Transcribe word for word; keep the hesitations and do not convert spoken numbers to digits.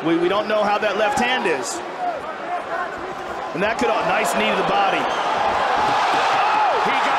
We, we don't know how that left hand is. And that could, nice knee to the body. Oh, he got